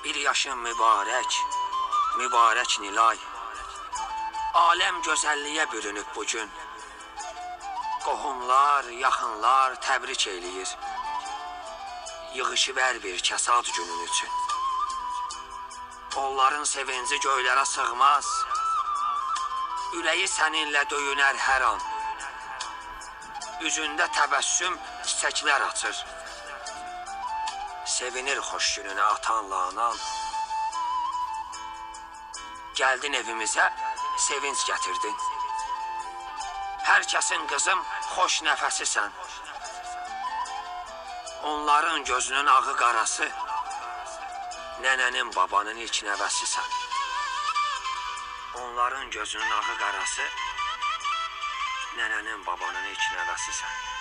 Bir yaşın mübarək, mübarək Nilay. Aləm gözəlliyə bürünüb bugün. Qohumlar, yaxınlar təbrik eləyir. Yığışıver bir kəsad günün üçün. Onların sevinci göylərə sığmaz. Ürəyi səninlə döyünər hər an. Üzündə təbəssüm çiçəklər açır. Sevinir xoş gününə atanla anan. Gəldin evimizə, sevinç gətirdin. Hər kəsin qızım xoş nəfəsisən. Onların gözünün ağı qarası, nənənin babanın ilk nəvəsisən. Onların gözünün ağı qarası, nənənin babanın ilk nəvəsisən.